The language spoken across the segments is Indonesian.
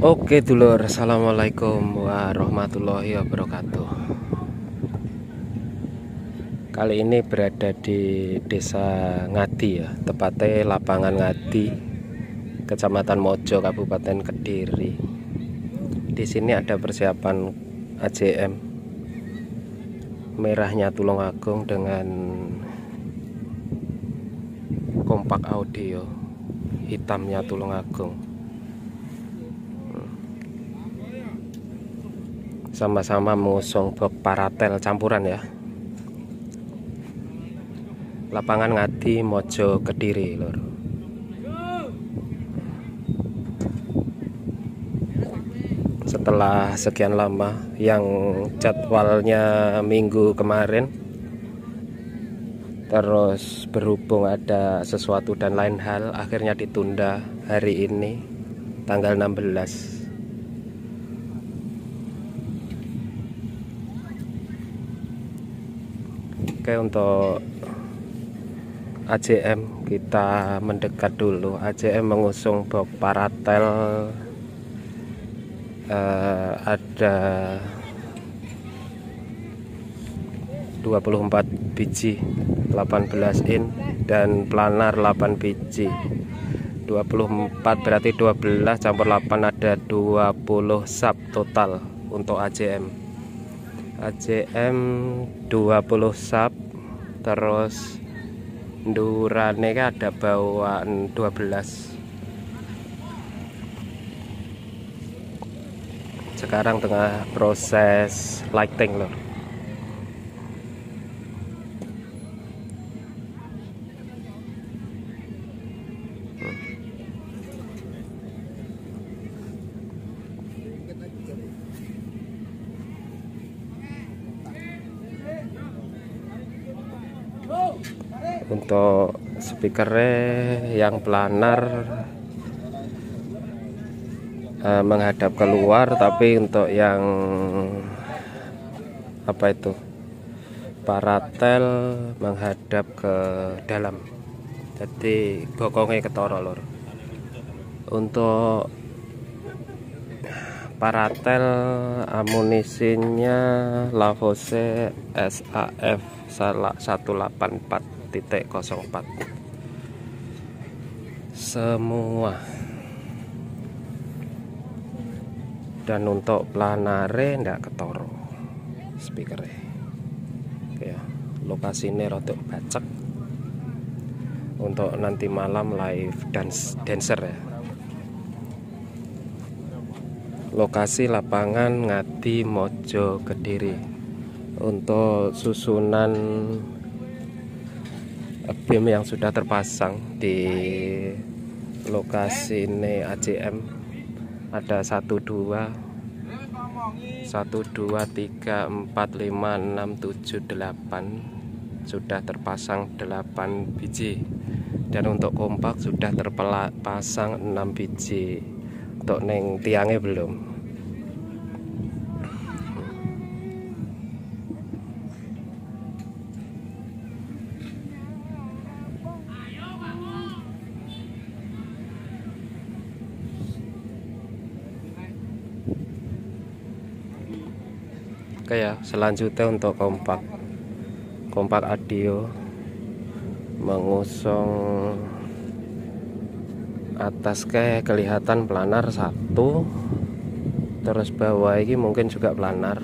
Oke dulur, assalamualaikum warahmatullahi wabarakatuh. Kali ini berada di desa Ngadi ya, tepatnya lapangan Ngadi, Kecamatan Mojo, Kabupaten Kediri. Di sini ada persiapan AJM merahnya Tulungagung dengan kompak audio hitamnya Tulungagung. Sama-sama mengusung box paratel campuran ya. Lapangan Ngadi Mojo Kediri lur. Setelah sekian lama yang jadwalnya minggu kemarin, terus berhubung ada sesuatu dan lain hal, akhirnya ditunda hari ini tanggal 16. Oke, untuk AJM kita mendekat dulu. AJM mengusung box paratel, ada 24 biji 18 in dan planar 8 biji. 24 berarti 12 campur 8 ada 20 sub total untuk AJM. AJM 20 sub, terus durane ada bawaan 12. Sekarang tengah proses lighting loh. Untuk speakernya yang planar menghadap keluar, tapi untuk yang apa itu paratel menghadap ke dalam, jadi bokongnya ketoro lor. Untuk paratel amunisinya Lavose SAF 184.04 semua. Dan untuk planare ndak ketoro speakernya. Oke ya, lokasinya rotok bacek untuk nanti malam live dancer ya. Lokasi lapangan Ngadi Mojo Kediri. Untuk susunan beam yang sudah terpasang di lokasi ini AJM ada 1 2 3 4 5 6 7 8 sudah terpasang 8 biji, dan untuk kompak sudah terpasang 6 biji. Untuk neng tiangnya belum. Oke ya, selanjutnya untuk kompak audio mengusung atas kelihatan planar 1, terus bawah ini mungkin juga planar,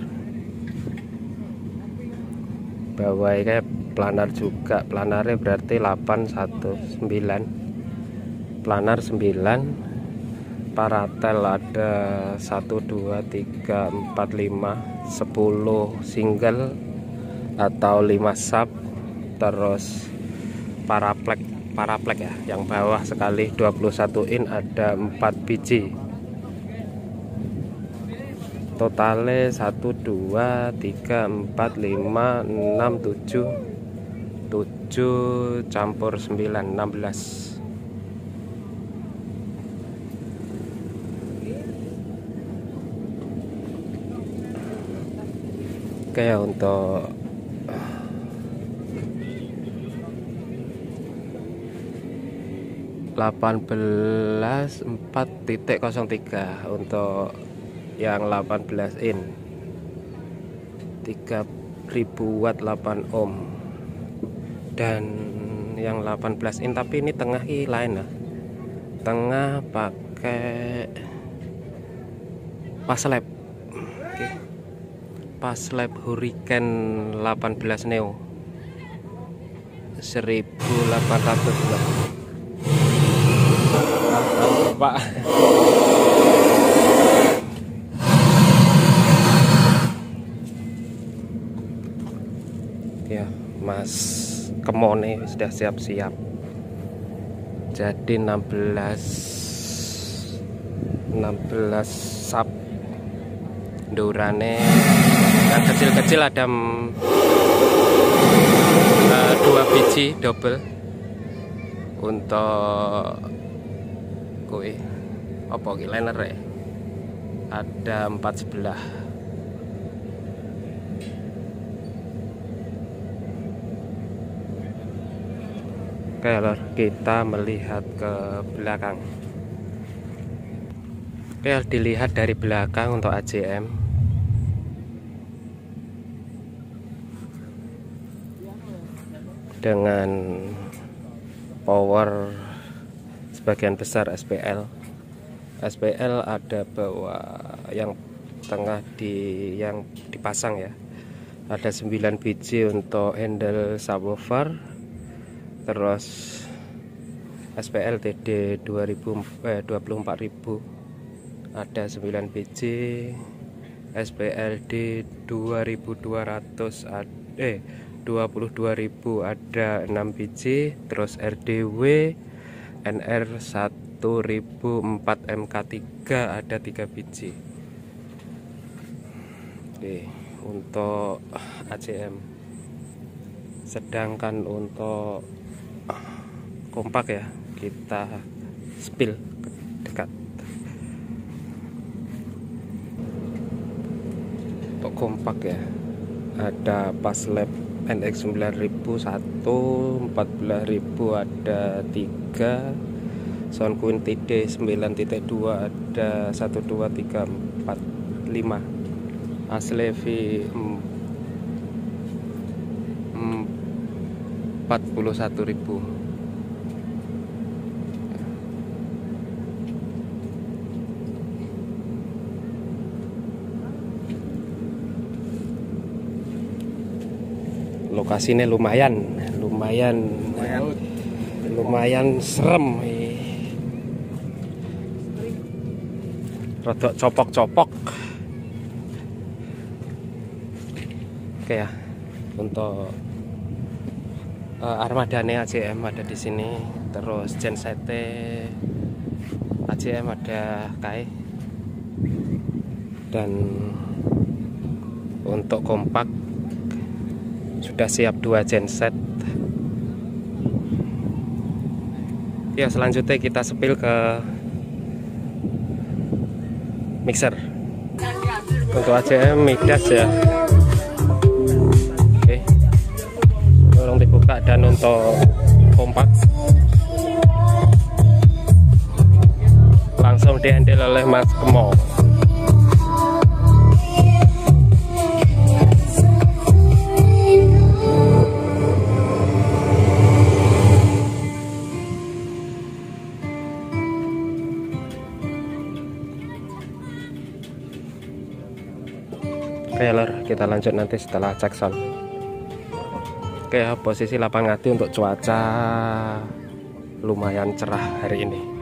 bawah ini planar juga. Planarnya berarti 8 1 9, planar 9, paratel ada 1 2 3 4 5 10 single atau 5 sub, terus paraplek ya, yang bawah sekali 21 in ada 4 biji. Totalnya 1 2 3 4 5 6 7 campur 9 16. Oke ya, untuk 18.4.03 untuk yang 18 in 3000 watt 8 ohm, dan yang 18 in tapi ini tengah lain lah, tengah pakai paslab. Oke. Paslab Hurricane 18 Neo 1800 Pak. Ya, Mas Kemone sudah siap-siap. Jadi 16 sub durane yang kecil-kecil ada 2 biji double untuk kue apa liner ya, ada 4 sebelah. Oke, kita melihat ke belakang. Oke, dilihat dari belakang untuk AJM. Dengan power sebagian besar SPL. SPL ada bawah yang tengah yang dipasang ya. Ada 9 biji untuk handle subwoofer. Terus SPL TD 24.000 ada 9 biji, SPLD 22.000 ada 6 biji, terus RDW NR 1004 MK3 ada 3 biji. Oke, untuk AJM. Sedangkan untuk kompak ya, kita spill dekat. Untuk kompak ya, ada Paslab NX 9000 1, 14.000 ada 3, Soundqueen TD 9.2 ada 1, 2, 3, 4, 5, Aslevi 41.000. Lokasinya lumayan serem, rodok copok-copok. Oke ya, untuk armadane AJM ada di sini, terus gensete AJM ada KAI, dan untuk kompak sudah siap 2 genset. Ya, selanjutnya kita sepil ke mixer. Untuk AJM Midas ya. Oke, tolong dibuka. Dan untuk kompak langsung dihandle oleh Mas Kemo. Oke lor, kita lanjut nanti setelah cek sound. Oke ya, posisi 8 ngati untuk cuaca lumayan cerah hari ini.